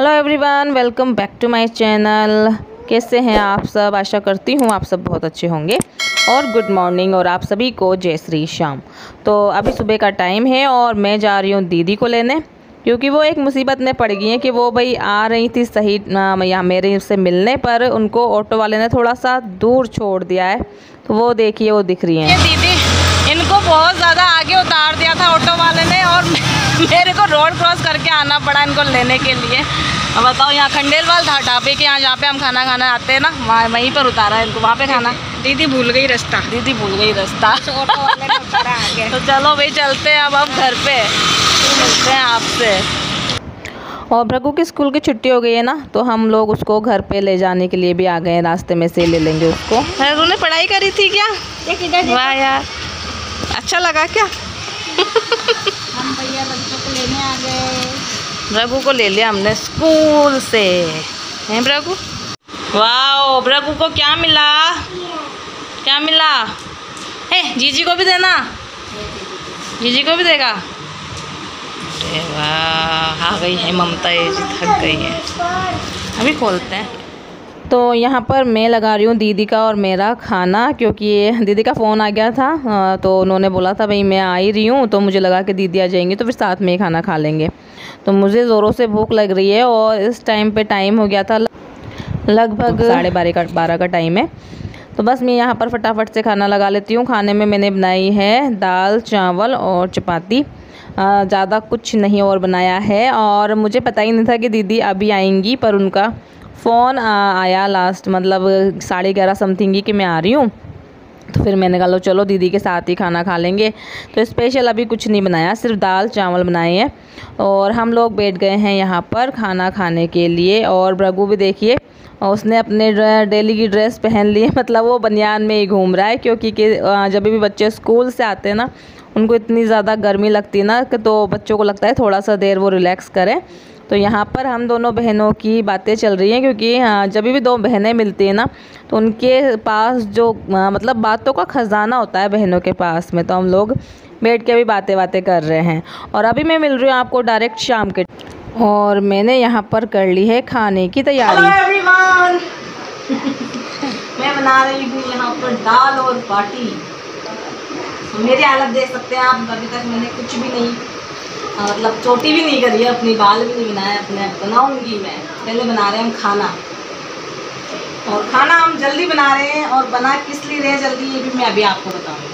Hello everyone, welcome back to my channel. कैसे हैं आप सब? आशा करती हूँ आप सब बहुत अच्छे होंगे। और गुड मॉर्निंग और आप सभी को जय श्री श्याम। तो अभी सुबह का टाइम है और मैं जा रही हूँ दीदी को लेने, क्योंकि वो एक मुसीबत में पड़ गई है कि वो भाई आ रही थी सही यहाँ मेरे से मिलने, पर उनको ऑटो वाले ने थोड़ा सा दूर छोड़ दिया है। तो वो देखिए वो दिख रही हैं। दीदी इनको बहुत ज़्यादा आगे उतार दिया था ऑटो वाले ने और मेरे को रोड क्रॉस करके आना पड़ा इनको लेने के लिए। अब बताओ, यहाँ खंडेलवाल था ढाबे के यहाँ जहाँ पे हम खाना खाना आते हैं ना, वहीं पर उतारा है इनको, वहाँ पे खाना। दीदी भूल गई रास्ता। ऑटो वाले ने उतारा आगे। तो चलो भाई चलते हैं अब घर पे, मिलते हैं आपसे। और भृगु की स्कूल की छुट्टी हो गई है ना, तो हम लोग उसको घर पे ले जाने के लिए भी आ गए हैं। रास्ते में से ले लेंगे उसको। भृगु ने पढ़ाई करी थी क्या? वाह यार, अच्छा लगा क्या? हम भैया बच्चों को लेने आ गए। भृगु को ले लिया हमने स्कूल से, हैं भृगु? वाह, भृगु को क्या मिला? क्या मिला? है जीजी को भी देना, जीजी को भी देगा। अरे वाह, आ गई है ममता, ये थक गई है। अभी खोलते हैं। तो यहाँ पर मैं लगा रही हूँ दीदी का और मेरा खाना, क्योंकि दीदी का फ़ोन आ गया था। तो उन्होंने बोला था भाई मैं आ ही रही हूँ, तो मुझे लगा कि दीदी आ जाएंगी तो फिर साथ में ही खाना खा लेंगे। तो मुझे ज़ोरों से भूख लग रही है और इस टाइम पे टाइम हो गया था लगभग 12:30 का टाइम है। तो बस मैं यहाँ पर फटाफट से खाना लगा लेती हूँ। खाने में मैंने बनाई है दाल चावल और चपाती, ज़्यादा कुछ नहीं और बनाया है। और मुझे पता ही नहीं था कि दीदी अभी आएंगी, पर उनका फ़ोन आया लास्ट मतलब 11:30 समथिंग ही कि मैं आ रही हूँ। तो फिर मैंने कहा लो चलो दीदी के साथ ही खाना खा लेंगे। तो स्पेशल अभी कुछ नहीं बनाया, सिर्फ दाल चावल बनाए हैं। और हम लोग बैठ गए हैं यहाँ पर खाना खाने के लिए। और भृगु भी देखिए, उसने अपने डेली की ड्रेस पहन ली है, मतलब वो बनियान में ही घूम रहा है। क्योंकि जब भी बच्चे स्कूल से आते हैं ना, उनको इतनी ज़्यादा गर्मी लगती है ना, तो बच्चों को लगता है थोड़ा सा देर वो रिलैक्स करें। तो यहाँ पर हम दोनों बहनों की बातें चल रही हैं, क्योंकि जब भी दो बहनें मिलती हैं ना, तो उनके पास जो मतलब बातों का ख़जाना होता है बहनों के पास में। तो हम लोग बैठ के अभी बातें कर रहे हैं। और अभी मैं मिल रही हूँ आपको डायरेक्ट शाम के। और मैंने यहाँ पर कर ली है खाने की तैयारी। हेलो एवरीवन, मैं बना रही हूँ यहाँ पर दाल और बाटी। तो मेरी हालत देख सकते हैं आप, अभी तक मैंने कुछ भी नहीं मतलब चोटी भी नहीं करी है, अपनी बाल भी नहीं बनाया अपने। बनाऊंगी मैं, पहले बना रहे हैं हम खाना। और खाना हम जल्दी बना रहे हैं, और बना किस लिए रहे जल्दी ये भी मैं अभी आपको बताऊंगी।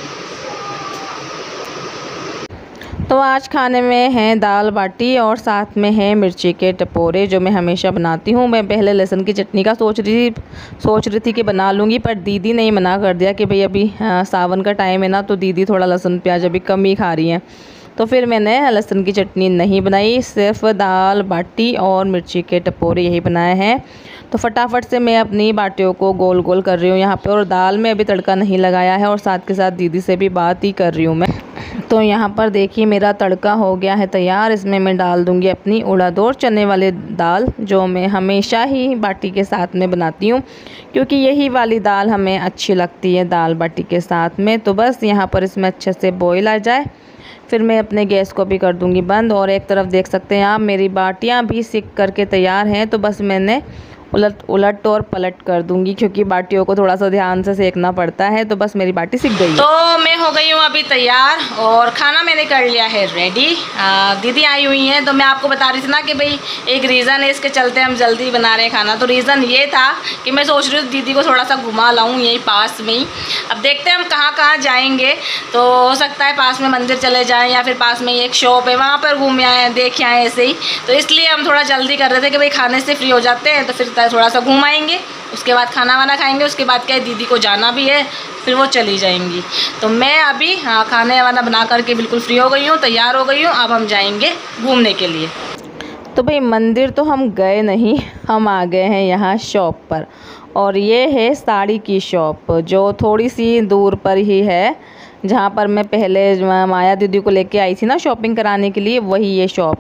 तो आज खाने में है दाल बाटी और साथ में है मिर्ची के टपोरे, जो मैं हमेशा बनाती हूँ। मैं पहले लहसुन की चटनी का सोच रही थी कि बना लूँगी, पर दीदी ने ही मना कर दिया कि भाई अभी सावन का टाइम है ना, तो दीदी थोड़ा लहसुन प्याज अभी कम ही खा रही हैं। तो फिर मैंने लहसुन की चटनी नहीं बनाई, सिर्फ दाल बाटी और मिर्ची के टपोरे यही बनाए हैं। तो फटाफट से मैं अपनी बाटियों को गोल गोल कर रही हूँ यहाँ पे। और दाल में अभी तड़का नहीं लगाया है, और साथ के साथ दीदी से भी बात ही कर रही हूँ मैं। तो यहाँ पर देखिए मेरा तड़का हो गया है तैयार। इसमें मैं डाल दूँगी अपनी उड़द और चने वाली दाल, जो मैं हमेशा ही बाटी के साथ में बनाती हूँ, क्योंकि यही वाली दाल हमें अच्छी लगती है दाल बाटी के साथ में। तो बस यहाँ पर इसमें अच्छे से बॉईल आ जाए, फिर मैं अपने गैस को भी कर दूंगी बंद। और एक तरफ देख सकते हैं आप मेरी बाटियां भी सिक करके तैयार हैं। तो बस मैंने उलट और पलट कर दूंगी, क्योंकि बाटियों को थोड़ा सा ध्यान से सेकना पड़ता है। तो बस मेरी बाटी सिक गई। तो मैं हो गई हूँ अभी तैयार, और खाना मैंने कर लिया है रेडी। दीदी आई हुई हैं, तो मैं आपको बता रही थी ना कि भाई एक रीज़न है इसके चलते हम जल्दी बना रहे हैं खाना। तो रीज़न ये था कि मैं सोच रही हूँ दीदी को थोड़ा सा घुमा लाऊँ यहीं पास में ही। अब देखते हैं हम कहाँ जाएंगे। तो हो सकता है पास में मंदिर चले जाएँ, या फिर पास में एक शॉप है वहाँ पर घूम आए, देख आए ऐसे ही। तो इसलिए हम थोड़ा जल्दी कर रहे थे कि भाई खाने से फ्री हो जाते हैं, तो फिर थोड़ा सा घूम आएंगे, उसके बाद खाना वाना खाएंगे। उसके बाद क्या है, दीदी को जाना भी है, फिर वो चली जाएंगी। तो मैं अभी खाने वाना बना करके बिल्कुल फ्री हो गई हूँ, तैयार हो गई हूँ। अब हम जाएंगे घूमने के लिए। तो भाई मंदिर तो हम गए नहीं, हम आ गए हैं यहाँ शॉप पर। और ये है साड़ी की शॉप, जो थोड़ी सी दूर पर ही है, जहाँ पर मैं पहले माया दीदी को लेके आई थी ना शॉपिंग कराने के लिए, वही ये शॉप है।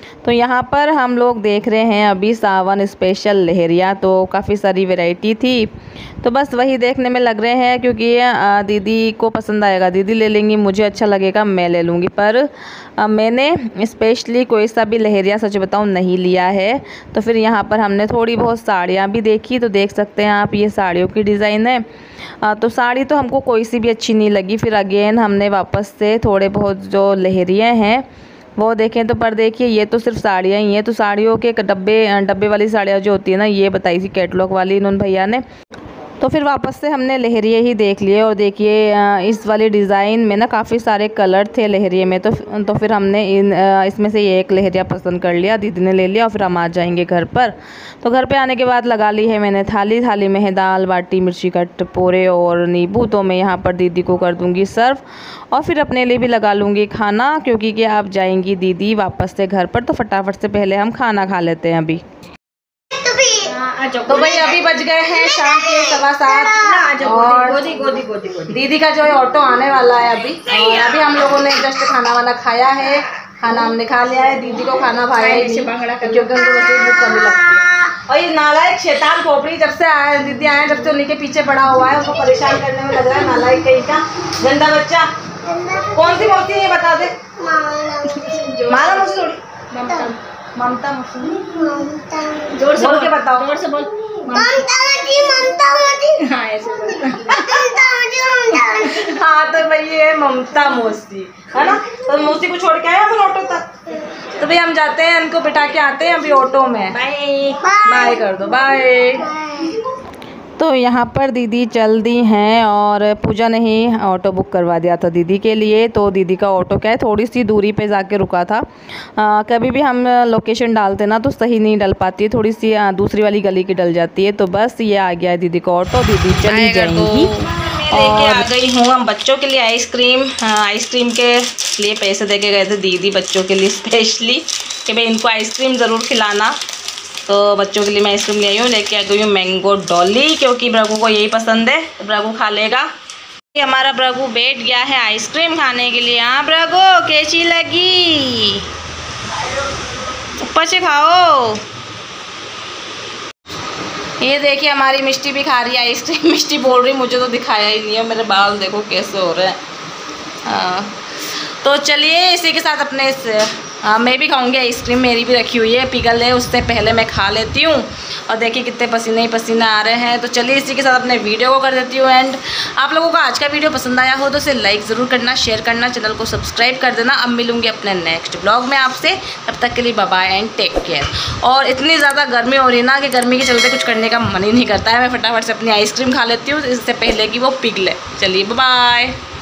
तो यहाँ पर हम लोग देख रहे हैं अभी सावन स्पेशल लहरिया, तो काफ़ी सारी वैरायटी थी, तो बस वही देखने में लग रहे हैं क्योंकि ये दीदी को पसंद आएगा, दीदी ले लेंगी, मुझे अच्छा लगेगा मैं ले लूँगी। पर मैंने स्पेशली कोई सा भी लहरिया सच बताऊँ नहीं लिया है। तो फिर यहाँ पर हमने थोड़ी बहुत साड़ियाँ भी देखी, तो देख सकते हैं आप ये साड़ियों की डिज़ाइन है। तो साड़ी तो हमको कोई सी भी अच्छी नहीं लगी। फिर अगेन हमने वापस से थोड़े बहुत जो लहरिया हैं वो देखें, तो पर देखिए ये तो सिर्फ साड़ियाँ ही हैं। तो साड़ियों के डब्बे वाली साड़ियाँ जो होती है ना, ये बताई थी कैटलॉग वाली इन्होंने भैया ने। तो फिर वापस से हमने लहरिए ही देख लिए और देखिए इस वाली डिज़ाइन में ना काफ़ी सारे कलर थे लहरिए में। तो फिर हमने इसमें से ये एक लहरिया पसंद कर लिया, दीदी ने ले लिया और फिर हम आ जाएंगे घर पर। तो घर पे आने के बाद लगा ली है मैंने थाली में है दाल बाटी, मिर्ची का टपोरे और नींबू। तो मैं यहाँ पर दीदी को कर दूँगी सर्व और फिर अपने लिए भी लगा लूँगी खाना, क्योंकि कि आप जाएंगी दीदी वापस से घर पर, तो फटाफट से पहले हम खाना खा लेते हैं अभी। तो भाई अभी बज गए हैं शाम के 7:15 और दीदी का जो है ऑटो आने वाला है अभी। अभी हम लोगों ने जस्ट खाना वाना खाया है, खाना हमने खा लिया है। दीदी को खाना खाया है क्योंकि उनको वैसे भूख कम लगती है। और ये नालायक शैतान खोपड़ी जब से आया दीदी आए जब से उन्हीं के पीछे पड़ा हुआ है, उसको परेशान करने में लग रहा है। नालायक कहीं का गंदा बच्चा। कौन सी मूर्ति है बता दे। माला मूर्ति थोड़ी, ममता मूर्ति। जोर से बोल के बताओ, जोर से बोल। हाँ तो भाई ये ममता मौसी है ना। तो मौसी को छोड़ के आए अपन ऑटो तक। तो भाई हम जाते हैं, इनको बिठा के आते हैं अभी ऑटो में। बाय बाय कर दो, बाय। तो यहाँ पर दीदी चल दी हैं और पूजा ने ही ऑटो बुक करवा दिया था दीदी के लिए। तो दीदी का ऑटो क्या है थोड़ी सी दूरी पे जाके रुका था। कभी भी हम लोकेशन डालते ना तो सही नहीं डल पाती है, थोड़ी सी दूसरी वाली गली की डल जाती है। तो बस ये आ गया है दीदी का ऑटो, दीदी चली जाएंगी। लेके आ गई हूँ हम बच्चों के लिए आइसक्रीम। आइसक्रीम के लिए पैसे दे के गए थे दीदी बच्चों के लिए स्पेशली कि भाई इनको आइसक्रीम ज़रूर खिलाना। तो बच्चों के लिए मैं आइसक्रीम ले आई हूँ, लेके आ गई हूँ मैंगो डॉली, क्योंकि ब्रगू को यही पसंद है, तो ब्रगू खा लेगा। हमारा ब्रगू बैठ गया है आइसक्रीम खाने के लिए। हाँ ब्रगू कैसी लगी, ऊपर से खाओ। ये देखिए हमारी मिष्टी भी खा रही है आइसक्रीम। मिष्टी बोल रही मुझे तो दिखाया ही नहीं है, मेरे बाल देखो कैसे हो रहे हैं। तो चलिए इसी के साथ अपने मैं भी खाऊंगी आइसक्रीम, मेरी भी रखी हुई है पिघल है, उससे पहले मैं खा लेती हूँ। और देखिए कितने पसीने ही पसीने आ रहे हैं। तो चलिए इसी के साथ अपने वीडियो को कर देती हूँ एंड। आप लोगों को आज का वीडियो पसंद आया हो तो इसे लाइक ज़रूर करना, शेयर करना, चैनल को सब्सक्राइब कर देना। अब मिलूंगी अपने नेक्स्ट ब्लॉग में आपसे, तब तक के लिए bye bye and take care. और इतनी ज़्यादा गर्मी हो रही है ना कि गर्मी के चलते कुछ करने का मन ही नहीं करता है। मैं फटाफट से अपनी आइसक्रीम खा लेती हूँ इससे पहले कि वो पिघले। चलिए बाय बाय।